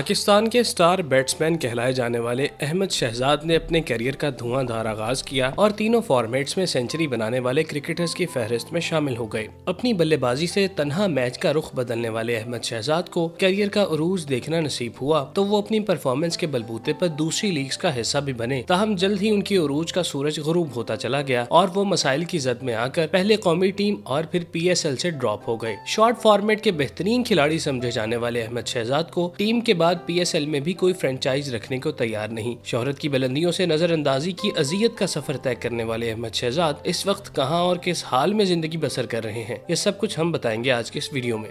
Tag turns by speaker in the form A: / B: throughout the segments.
A: पाकिस्तान के star batsman कहलाए जाने वाले अहमद शहजाद ने अपने करियर का धुआंधार आगाज किया और तीनों फॉर्मेट्स में सेंचुरी बनाने वाले क्रिकेटर्स की फहरिस्त में शामिल हो गए। अपनी बल्लेबाजी से तन्हा मैच का रुख बदलने वाले अहमद शहजाद को करियर का उरूज देखना नसीब हुआ तो वो अपनी परफॉर्मेंस के बलबूते पर दूसरी लीग्स का हिस्सा भी बने। ताहम जल्द ही उनकी उरूज का सूरज गुरूब होता चला गया और वो मसाइल की जद में आकर पहले कौमी टीम और फिर PSL से ड्रॉप हो गए। शॉर्ट फॉर्मेट के बेहतरीन खिलाड़ी समझे जाने वाले अहमद शहजाद को टीम के बाद PSL में भी कोई फ्रेंचाइज रखने को तैयार नहीं। शोहरत की बुलंदियों से नजरअंदाजी की अजियत का सफर तय करने वाले अहमद शहजाद इस वक्त कहां और किस हाल में जिंदगी बसर कर रहे हैं, ये सब कुछ हम बताएंगे आज के इस वीडियो में।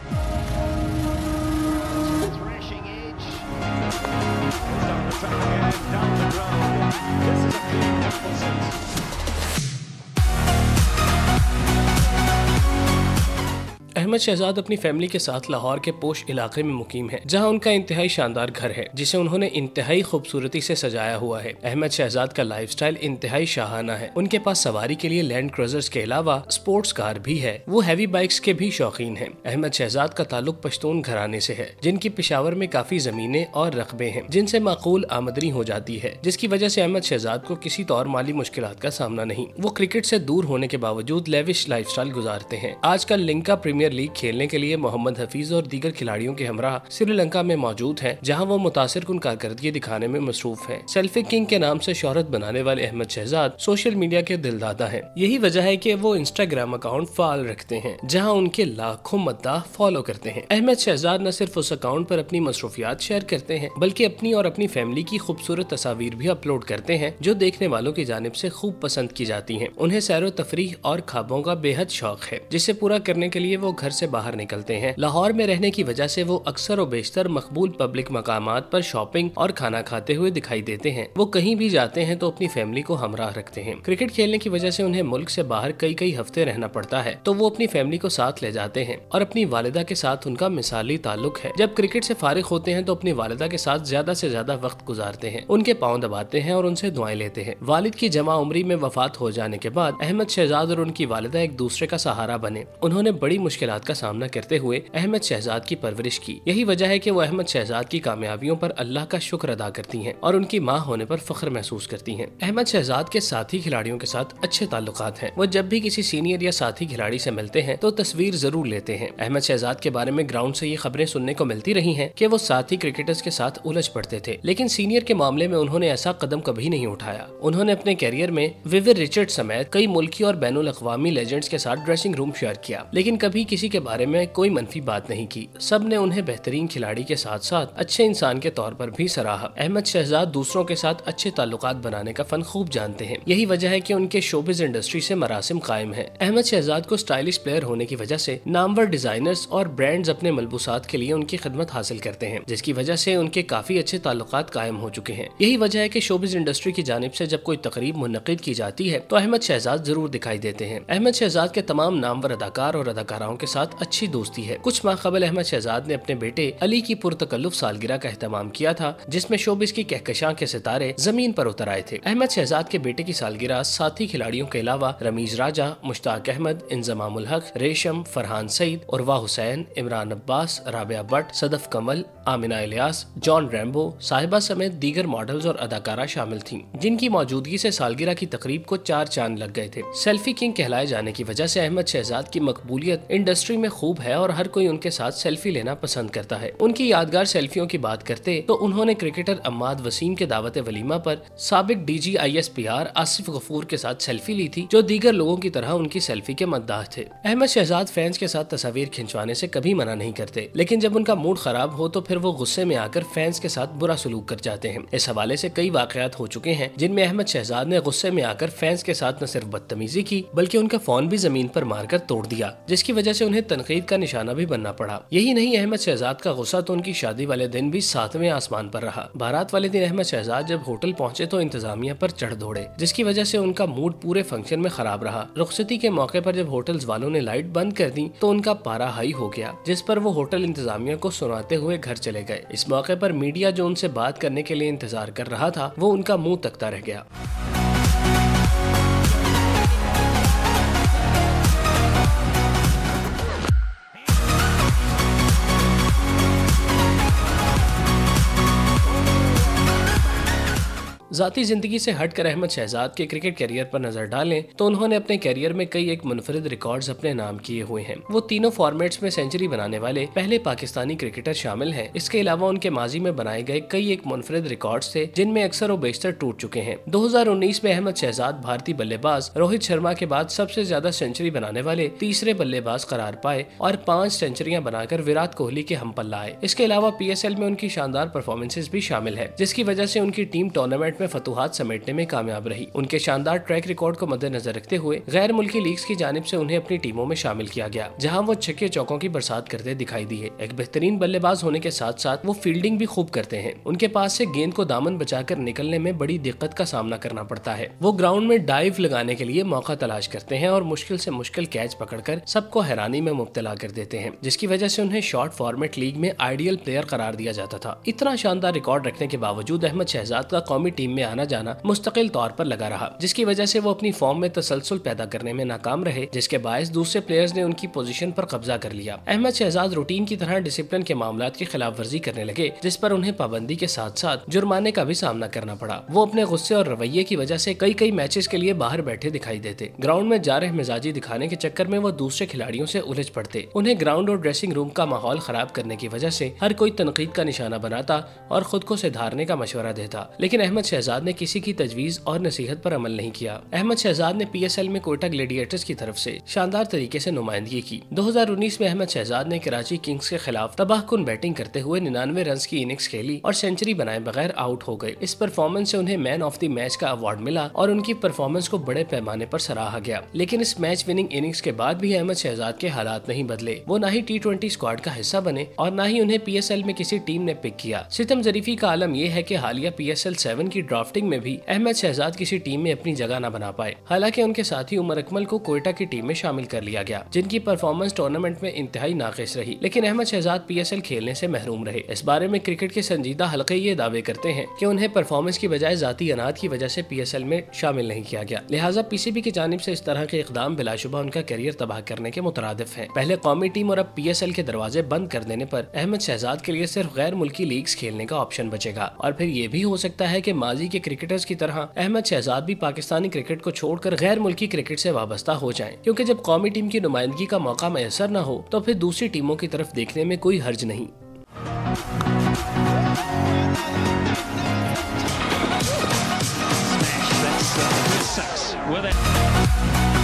A: अहमद शहजाद अपनी फैमिली के साथ लाहौर के पोश इलाके में मुकीम है, जहां उनका इंतहाई शानदार घर है जिसे उन्होंने इंतहाई खूबसूरती से सजाया हुआ है। अहमद शहजाद का लाइफस्टाइल इंतहाई शाहाना है। उनके पास सवारी के लिए लैंड क्रूजर्स के अलावा स्पोर्ट्स कार भी है। वो हैवी बाइक्स के भी शौकीन है। अहमद शहजाद का ताल्लुक पश्तून घराने से है, जिनकी पेशावर में काफी जमीनें और रकबे हैं जिनसे माकूल आमदनी हो जाती है, जिसकी वजह से अहमद शहजाद को किसी तौर माली मुश्किलात का सामना नहीं। वो क्रिकेट से दूर होने के बावजूद लेविश लाइफस्टाइल गुजारते हैं। आजकल लिंका प्रीमियर लीग खेलने के लिए मोहम्मद हफीज और दीगर खिलाड़ियों के हमरा श्रीलंका में मौजूद हैं, जहां वो मुतासिर कुन कारकर्दगी दिखाने में मसरूफ हैं। सेल्फी किंग के नाम से शोहरत बनाने वाले अहमद शहजाद सोशल मीडिया के दिलदादा हैं। यही वजह है कि वो इंस्टाग्राम अकाउंट फाल रखते हैं, जहां उनके लाखों मद्दाह फॉलो करते हैं। अहमद शहजाद न सिर्फ उस अकाउंट पर अपनी मसरूफियात शेयर करते हैं, बल्कि अपनी और अपनी फैमिली की खूबसूरत तस्वीर भी अपलोड करते हैं, जो देखने वालों की जानिब से खूब पसंद की जाती है। उन्हें सैरो तफरीह और ख्वाबों का बेहद शौक है, जिसे पूरा करने के लिए वो घर से बाहर निकलते हैं। लाहौर में रहने की वजह से वो अक्सर और बेशतर मकबूल पब्लिक मकामात पर शॉपिंग और खाना खाते हुए दिखाई देते हैं। वो कहीं भी जाते हैं तो अपनी फैमिली को हमराह रखते हैं। क्रिकेट खेलने की वजह से उन्हें मुल्क से बाहर कई कई हफ्ते रहना पड़ता है, तो वो अपनी फैमिली को साथ ले जाते हैं और अपनी वालिदा के साथ उनका मिसाली ताल्लुक है। जब क्रिकेट से फारिग होते हैं तो अपनी वालिदा के साथ ज्यादा से ज्यादा वक्त गुजारते हैं, उनके पाँव दबाते हैं और उनसे दुआएं लेते हैं। वालिद की जमा उम्री में वफात हो जाने के बाद अहमद शहजाद और उनकी वालिदा एक दूसरे का सहारा बने। उन्होंने बड़ी मुश्किलात का सामना करते हुए अहमद शहजाद की परवरिश की। यही वजह है कि वो अहमद शहजाद की कामयाबियों पर अल्लाह का शुक्र अदा करती हैं और उनकी माँ होने पर फख्र महसूस करती हैं। अहमद शहजाद के साथी खिलाड़ियों के साथ अच्छे ताल्लुकात हैं। वो जब भी किसी सीनियर या साथी खिलाड़ी से मिलते हैं तो तस्वीर जरूर लेते हैं। अहमद शहजाद के बारे में ग्राउंड से ये खबरें सुनने को मिलती रही हैं कि वो साथी क्रिकेटर्स के साथ उलझ पड़ते थे, लेकिन सीनियर के मामले में उन्होंने ऐसा कदम कभी नहीं उठाया। उन्होंने अपने कैरियर में विविर रिचर्ड समेत कई मुल्की और बैनुल अक़वामी लेजेंड्स के साथ ड्रेसिंग रूम शेयर किया, लेकिन कभी किसी के बारे में कोई मनफी बात नहीं की। सब ने उन्हें बेहतरीन खिलाड़ी के साथ साथ अच्छे इंसान के तौर पर भी सराहा। अहमद शहजाद दूसरों के साथ अच्छे ताल्लुकात बनाने का फन खूब जानते हैं। यही वजह है कि उनके शोबिज इंडस्ट्री से मरासिम कायम है। अहमद शहजाद को स्टाइलिश प्लेयर होने की वजह से नामवर डिजाइनर्स और ब्रांड्स अपने मलबूसात के लिए उनकी खिदमत हासिल करते हैं, जिसकी वजह से उनके काफी अच्छे ताल्लुकात कायम हो चुके हैं। यही वजह है कि शोबिज इंडस्ट्री की जानिब से जब कोई तकरीब मुनक्किद की जाती है तो अहमद शहजाद जरूर दिखाई देते हैं। अहमद शहजाद के तमाम नामवर अदाकार और अदाकाराओं के साथ अच्छी दोस्ती है। कुछ माह कबल अहमद शहजाद ने अपने बेटे अली की पुरतकल्लुफ सालगिरह का एहतमाम किया था, जिसमें शोबिस की कहकशां के सितारे जमीन पर उतर आए थे। अहमद शहजाद के बेटे की सालगिरह साथी खिलाड़ियों के अलावा रमीज राजा, मुश्ताक अहमद, इंजमामुल हक, रेशम, फरहान सईद, उर्वा हुसैन, इमरान अब्बास, राबिया भट्ट, सदफ कमल, आमिना इलियास, जॉन रैम्बो, साहिबा समेत दीगर मॉडल्स और अदाकारा शामिल थीं, जिनकी मौजूदगी से सालगिरह की तकरीब को 4 चांद लग गए थे। सेल्फी किंग कहलाए जाने की वजह से अहमद शहजाद की मकबूलियत इंडस्ट्री में खूब है और हर कोई उनके साथ सेल्फी लेना पसंद करता है। उनकी यादगार सेल्फियों की बात करते तो उन्होंने क्रिकेटर अम्माद वसीम के दावत वलीमा पर साबिक DG ISPR आसिफ गफूर के साथ सेल्फी ली थी, जो दीगर लोगों की तरह उनकी सेल्फी के मद्दाह थे। अहमद शहजाद फैंस के साथ तस्वीर खिंचवाने से कभी मना नहीं करते, लेकिन जब उनका मूड खराब हो तो फिर वो गुस्से में आकर फैंस के साथ बुरा सलूक कर जाते हैं। इस हवाले से कई वाकयात हो चुके हैं जिनमें अहमद शहजाद ने गुस्से में आकर फैंस के साथ न सिर्फ बदतमीजी की, बल्कि उनका फोन भी जमीन पर मारकर तोड़ दिया, जिसकी वजह से उन्हें तनकीद का निशाना भी बनना पड़ा। यही नहीं, अहमद शहजाद का गुस्सा तो उनकी शादी वाले दिन भी 7वें आसमान पर रहा। बारात वाले दिन अहमद शहजाद जब होटल पहुंचे तो इंतजामिया पर चढ़ दौड़े, जिसकी वजह से उनका मूड पूरे फंक्शन में खराब रहा। रुखसती के मौके पर जब होटल्स वालों ने लाइट बंद कर दी तो उनका पारा हाई हो गया, जिस पर वो होटल इंतजामिया को सुनाते हुए घर चले गए। इस मौके पर मीडिया जो उनसे बात करने के लिए इंतजार कर रहा था, वो उनका मुंह तकता रह गया। जाती जिंदगी से हटकर अहमद शहजाद के क्रिकेट करियर पर नजर डालें तो उन्होंने अपने करियर में कई एक मुनफरिद रिकॉर्ड्स अपने नाम किए हुए हैं। वो तीनों फॉर्मेट्स में सेंचुरी बनाने वाले पहले पाकिस्तानी क्रिकेटर शामिल हैं। इसके अलावा उनके माजी में बनाए गए कई एक मुनफरिद रिकॉर्ड्स थे जिनमें अक्सर व बेशतर टूट चुके हैं। 2019 में अहमद शहजाद भारतीय बल्लेबाज रोहित शर्मा के बाद सबसे ज्यादा सेंचुरी बनाने वाले तीसरे बल्लेबाज करार पाए और 5 सेंचुरियां बनाकर विराट कोहली के हम पल्ला आए। इसके अलावा PSL में उनकी शानदार परफॉर्मेंसेज भी शामिल है, जिसकी वजह से उनकी टीम टूर्नामेंट में फतुहात समेटने में कामयाब रही। उनके शानदार ट्रैक रिकॉर्ड को मद्देनजर रखते हुए गैर मुल्की लीग्स की जानिब से उन्हें अपनी टीमों में शामिल किया गया, जहां वो छक्के चौकों की बरसात करते दिखाई दिए। एक बेहतरीन बल्लेबाज होने के साथ साथ वो फील्डिंग भी खूब करते हैं। उनके पास से गेंद को दामन बचाकर निकलने में बड़ी दिक्कत का सामना करना पड़ता है। वो ग्राउंड में डाइव लगाने के लिए मौका तलाश करते हैं और मुश्किल से मुश्किल कैच पकड़कर सबको हैरानी में मुब्तला कर देते हैं, जिसकी वजह से उन्हें शॉर्ट फॉर्मेट लीग में आइडियल प्लेयर करार दिया जाता था। इतना शानदार रिकॉर्ड रखने के बावजूद अहमद शहजाद का कौमी टीम में आना जाना मुस्तकिल तौर पर लगा रहा, जिसकी वजह से वो अपनी फॉर्म में तसलसल पैदा करने में नाकाम रहे, जिसके बायस दूसरे प्लेयर्स ने उनकी पोजीशन पर कब्जा कर लिया। अहमद शहजाद रूटीन की तरह डिसिप्लिन के मामलात की खिलाफ वर्जी करने लगे, जिस पर उन्हें पाबंदी के साथ साथ जुर्माने का भी सामना करना पड़ा। वो अपने गुस्से और रवैये की वजह से कई मैचेस के लिए बाहर बैठे दिखाई देते। ग्राउंड में जारह मिजाजी दिखाने के चक्कर में वो दूसरे खिलाड़ियों से उलझ पड़ते। उन्हें ग्राउंड और ड्रेसिंग रूम का माहौल खराब करने की वजह से हर कोई तनकीद का निशाना बनाता और खुद को सुधारने का मशवरा देता, लेकिन अहमद शहजाद ने किसी की तजवीज और नसीहत पर अमल नहीं किया। अहमद शहजाद ने PSL में कोयटा ग्लेडिएटर्स की तरफ से शानदार तरीके से नुमाइंदगी की। 2019 में अहमद शहजाद ने कराची किंग्स के खिलाफ तबाहकुन बैटिंग करते हुए 99 रन की इनिंग्स खेली और सेंचुरी बनाए बगैर आउट हो गए। इस परफॉर्मेंस से उन्हें मैन ऑफ द मैच का अवार्ड मिला और उनकी परफॉर्मेंस को बड़े पैमाने पर सराहा गया। लेकिन इस मैच विनिंग इनिंग्स के बाद भी अहमद शहजाद के हालात नहीं बदले। वो ना ही T20 स्क्वाड का हिस्सा बने और ना ही उन्हें PSL में किसी टीम ने पिक किया। सितम ज़रीफी का आलम यह है कि हालिया PSL 7 की ड्राफ्टिंग में भी अहमद शहजाद किसी टीम में अपनी जगह न बना पाए। हालांकि उनके साथी उमर अकमल को कोयटा की टीम में शामिल कर लिया गया, जिनकी परफॉर्मेंस टूर्नामेंट में इंतहाई नाक़िस रही, लेकिन अहमद शहजाद PSL खेलने से महरूम रहे। इस बारे में क्रिकेट के संजीदा हल्के ये दावे करते हैं कि उन्हें परफॉर्मेंस की बजाय जाती अनाद की वजह से PSL में शामिल नहीं किया गया। लिहाजा PCB की जानिब से इस तरह के इकदाम बिलाशुबा उनका करियर तबाह करने के मुतरादिफ है। पहले कौमी टीम और अब PSL के दरवाजे बंद कर देने पर अहमद शहजाद के लिए सिर्फ गैर मुल्की लीग्स खेलने का ऑप्शन बचेगा और फिर ये भी हो सकता है कि माजी के क्रिकेटर्स की तरह अहमद शहजाद भी पाकिस्तानी क्रिकेट को छोड़कर गैर मुल्की क्रिकेट से वाबस्ता हो जाएं, क्योंकि जब कौमी टीम की नुमाइंदगी का मौका मैसर न हो तो फिर दूसरी टीमों की तरफ देखने में कोई हर्ज नहीं।